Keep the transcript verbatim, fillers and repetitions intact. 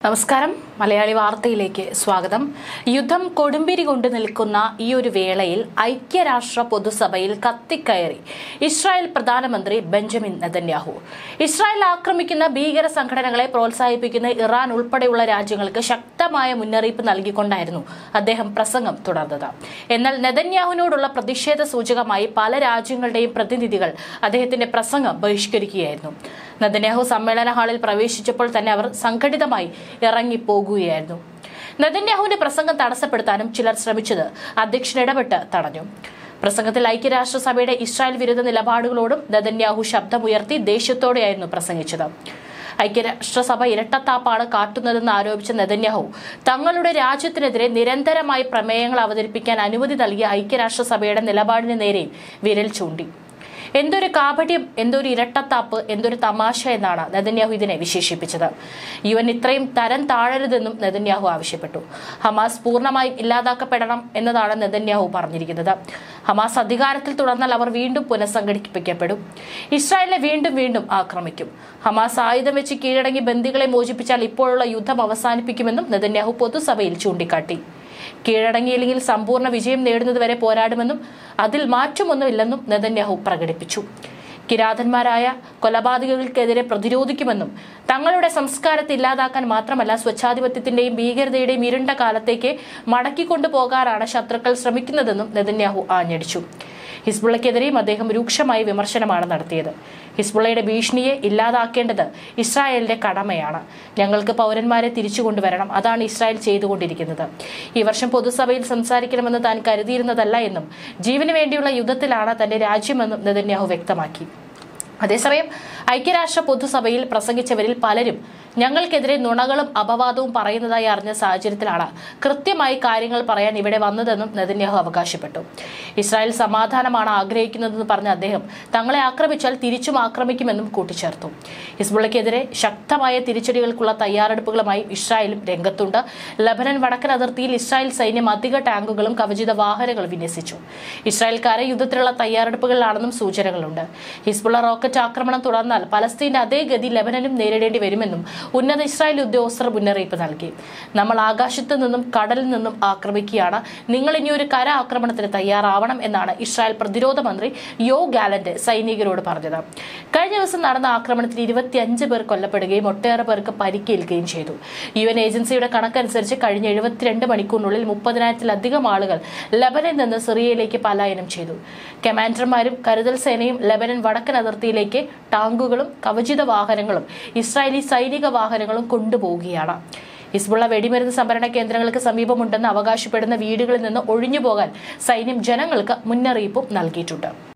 നമസ്കാരം മലയാളി വാർത്തയിലേക്ക് സ്വാഗതം. യുദ്ധം കൊടുമ്പിരി കൊണ്ട് നിൽക്കുന്ന ഈ ഒരു വേളയിൽ ഐക്യരാഷ്ട്ര പൊതുസഭയിൽ കത്തിക്കയറി ഇസ്രായേൽ പ്രധാനമന്ത്രി ബെഞ്ചമിൻ നെതന്യാഹു. ഇസ്രായേൽ ആക്രമിക്കുന്ന ഭീകര സംഘടനകളെ പ്രോത്സാഹിപ്പിക്കുന്ന ഇറാൻ ഉൾപ്പെടെയുള്ള രാജ്യങ്ങൾക്ക് ശക്തമായ മുന്നറിയിപ്പ് നൽകിക്കൊണ്ടായിരുന്നു അദ്ദേഹം പ്രസംഗം തുടർന്നത്. എന്നാൽ നെതന്യാഹുവിനോടുള്ള പ്രതിഷേധ സൂചകമായി പല രാജ്യങ്ങളുടെയും പ്രതിനിധികൾ അദ്ദേഹത്തിന്റെ പ്രസംഗം ബഹിഷ്കരിക്കുകയായിരുന്നു. നെതന്യാഹു സമ്മേളന ഹാളിൽ പ്രവേശിച്ചപ്പോൾ തന്നെ അവർ സംഘടിതമായി ഇറങ്ങിപ്പോകുകയായിരുന്നു. നെതന്യാഹുവിന്റെ പ്രസംഗം തടസ്സപ്പെടുത്താനും ചിലർ ശ്രമിച്ചത് അധ്യക്ഷൻ ഇടപെട്ട് തടഞ്ഞു. പ്രസംഗത്തിൽ ഐക്യരാഷ്ട്രസഭയുടെ ഇസ്രായേൽ വിരുദ്ധ നിലപാടുകളോടും നെതന്യാഹു ശബ്ദമുയർത്തി ദേഷ്യത്തോടെയായിരുന്നു പ്രസംഗിച്ചത്. ഐക്യരാഷ്ട്രസഭ ഇരട്ടത്താപ്പാണ് കാട്ടുന്നതെന്ന് ആരോപിച്ച നെതന്യാഹു തങ്ങളുടെ രാജ്യത്തിനെതിരെ നിരന്തരമായി പ്രമേയങ്ങൾ അവതരിപ്പിക്കാൻ അനുമതി നൽകിയ ഐക്യരാഷ്ട്രസഭയുടെ നിലപാടിന് നേരെയും വിരൽ ചൂണ്ടി. എന്തൊരു കാപട്യം, എന്തൊരു ഇരട്ടത്താപ്പ്, എന്തൊരു തമാശ എന്നാണ് നെതന്യാഹു ഇതിനെ വിശേഷിപ്പിച്ചത്. യു എൻ ഇത്രയും തരം താഴരുതെന്നും നെതന്യാഹു ആവശ്യപ്പെട്ടു. ഹമാസ് പൂർണ്ണമായും ഇല്ലാതാക്കപ്പെടണം എന്നതാണ് നെതന്യാഹു പറഞ്ഞിരിക്കുന്നത്. ഹമാസ് അധികാരത്തിൽ തുടർന്നാൽ അവർ വീണ്ടും പുനഃസംഘടിപ്പിക്കപ്പെടും. ഇസ്രായേലിനെ വീണ്ടും വീണ്ടും ആക്രമിക്കും. ഹമാസ് ആയുധം വെച്ച് കീഴടങ്ങി ബന്ദികളെ മോചിപ്പിച്ചാൽ ഇപ്പോഴുള്ള യുദ്ധം അവസാനിപ്പിക്കുമെന്നും നെതന്യാഹു പൊതുസഭയിൽ ചൂണ്ടിക്കാട്ടി. കീഴടങ്ങിയില്ലെങ്കിൽ സമ്പൂർണ്ണ വിജയം നേടുന്നതുവരെ പോരാടുമെന്നും അതിൽ മാറ്റമൊന്നുമില്ലെന്നും നെതന്യാഹു പ്രകടിപ്പിച്ചു. കിരാതന്മാരായ കൊലപാതകങ്ങൾക്കെതിരെ പ്രതിരോധിക്കുമെന്നും തങ്ങളുടെ സംസ്കാരത്തെ ഇല്ലാതാക്കാൻ മാത്രമല്ല സ്വച്ഛാധിപത്യത്തിന്റെയും ഭീകരതയുടെയും ഇരുണ്ട കാലത്തേക്ക് മടക്കിക്കൊണ്ടു പോകാനാണ് ശത്രുക്കൾ ശ്രമിക്കുന്നതെന്നും നെതന്യാഹു ആഞ്ഞടിച്ചു. ഹിസ്ബുള്ളക്കെതിരെയും അദ്ദേഹം രൂക്ഷമായ വിമർശനമാണ് നടത്തിയത്. ഹിസ്ബുള്ളയുടെ ഭീഷണിയെ ഇല്ലാതാക്കേണ്ടത് ഇസ്രായേലിന്റെ കടമയാണ്. ഞങ്ങൾക്ക് പൗരന്മാരെ തിരിച്ചു കൊണ്ടുവരണം. അതാണ് ഇസ്രായേൽ ചെയ്തുകൊണ്ടിരിക്കുന്നത്. ഈ വർഷം പൊതുസഭയിൽ സംസാരിക്കണമെന്ന് താൻ കരുതിയിരുന്നതല്ല എന്നും ജീവന് വേണ്ടിയുള്ള യുദ്ധത്തിലാണ് തന്റെ രാജ്യമെന്നും നെതന്യാഹു വ്യക്തമാക്കി. അതേസമയം ഐക്യരാഷ്ട്ര പൊതുസഭയിൽ പ്രസംഗിച്ചവരിൽ പലരും ഞങ്ങൾക്കെതിരെ നുണകളും അപവാദവും പറയുന്നതായി അറിഞ്ഞ സാഹചര്യത്തിലാണ് കൃത്യമായി കാര്യങ്ങൾ പറയാൻ ഇവിടെ വന്നതെന്നും നെതന്യാഹു അവകാശപ്പെട്ടു. ഇസ്രായേൽ സമാധാനമാണ് ആഗ്രഹിക്കുന്നതെന്ന് പറഞ്ഞ അദ്ദേഹം തങ്ങളെ ആക്രമിച്ചാൽ തിരിച്ചും ആക്രമിക്കുമെന്നും കൂട്ടിച്ചേർത്തു. ഹിസ്ബുള്ളക്കെതിരെ ശക്തമായ തിരിച്ചടികൾക്കുള്ള തയ്യാറെടുപ്പുകളുമായി ഇസ്രായേലും രംഗത്തുണ്ട്. ലബനൻ വടക്കൻ അതിർത്തിയിൽ ഇസ്രായേൽ സൈന്യം അധിക ടാങ്കുകളും കവചിത വാഹനങ്ങളും വിന്യസിച്ചു. ഇസ്രായേൽക്കാരെ യുദ്ധത്തിലുള്ള തയ്യാറെടുപ്പുകളിലാണെന്നും സൂചനകളുണ്ട്. ഹിസ്ബുള്ള റോക്കറ്റ് ആക്രമണം തുടർന്നാൽ പലസ്തീന്റെ അതേ ഗതി ലബനനും നേരിടേണ്ടി വരുമെന്നും ഉന്നത ഇസ്രായേൽ ഉദ്യോഗസ്ഥർ മുന്നറിയിപ്പ് നൽകി. നമ്മൾ ആകാശത്ത് നിന്നും കടലിൽ നിന്നും ആക്രമിക്കുകയാണ്. നിങ്ങൾ ഇനി ഒരു കര ആക്രമണത്തിന് തയ്യാറാവണം എന്നാണ് ഇസ്രായേൽ പ്രതിരോധ മന്ത്രി യോ ഗാലന്റ് സൈനികരോട് പറഞ്ഞത്. കഴിഞ്ഞ ദിവസം നടന്ന ആക്രമണത്തിൽ ഇരുപത്തിയഞ്ച് പേർ കൊല്ലപ്പെടുകയും ഒട്ടേറെ പേർക്ക് പരിക്കേൽക്കുകയും ചെയ്തു. യു എൻ ഏജൻസിയുടെ കണക്കനുസരിച്ച് കഴിഞ്ഞ എഴുപത്തിരണ്ട് മണിക്കൂറിനുള്ളിൽ മുപ്പതിനായിരത്തിലധികം ആളുകൾ ലബനനിൽ നിന്ന് സിറിയയിലേക്ക് പലായനം ചെയ്തു. കമാൻഡർമാരും കരുതൽ സേനയും ലബനൻ വടക്കൻ അതിർത്തിയിലേക്ക് ടാങ്കുകളും കവചിത വാഹനങ്ങളും ഇസ്രായേലി സൈനിക വാഹനങ്ങളും കൊണ്ടുപോവുകയാണ്. ഹിസ്ബുള്ള വെടിമരുന്ന് സംഭരണ കേന്ദ്രങ്ങൾക്ക് സമീപമുണ്ടെന്ന് അവകാശപ്പെടുന്ന വീടുകളിൽ നിന്ന് ഒഴിഞ്ഞുപോകാൻ സൈന്യം ജനങ്ങൾക്ക് മുന്നറിയിപ്പും നൽകിയിട്ടുണ്ട്.